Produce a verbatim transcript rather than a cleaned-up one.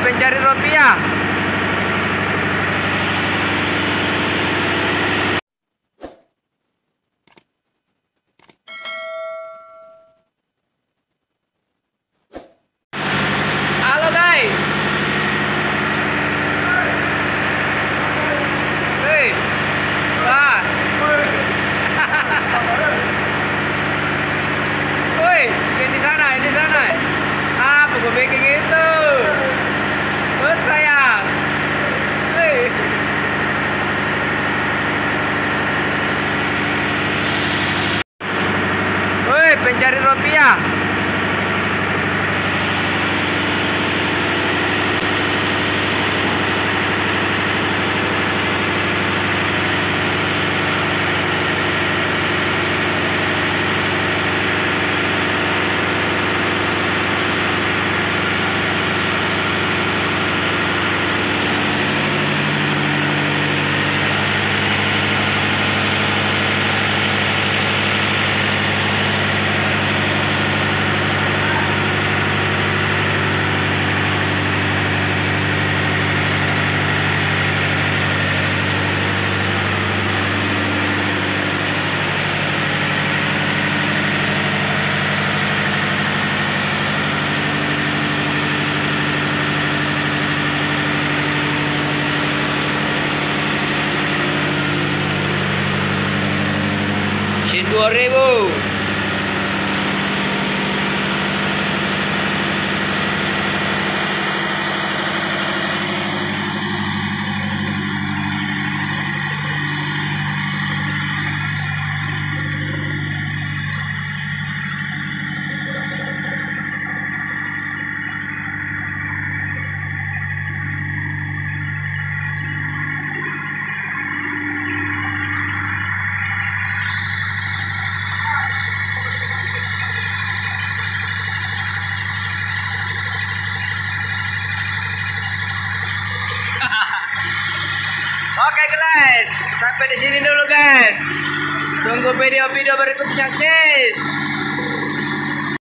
pencari rupiah. Halo guys. Hei. Wah. Woi, di sana, di sana. Ah, pukul bikin itu. Bos sayang. Hei. Woi, pencari rupiah. Dua ribu. Oke guys, sampai di sini dulu guys. Tunggu video-video berikutnya guys.